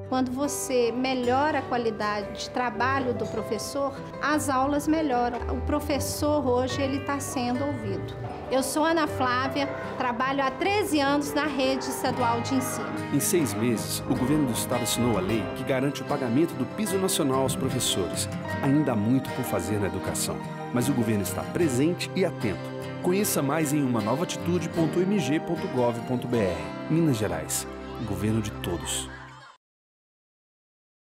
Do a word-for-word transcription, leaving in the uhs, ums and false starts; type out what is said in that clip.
Quando você melhora a qualidade de trabalho do professor, as aulas melhoram. O professor hoje ele está sendo ouvido. Eu sou Ana Flávia, trabalho há treze anos na rede estadual de ensino. Em seis meses, o governo do estado assinou a lei que garante o pagamento do piso nacional aos professores. Ainda há muito por fazer na educação, mas o governo está presente e atento. Conheça mais em uma nova atitude ponto m g ponto gov ponto b r. Minas Gerais, governo de todos.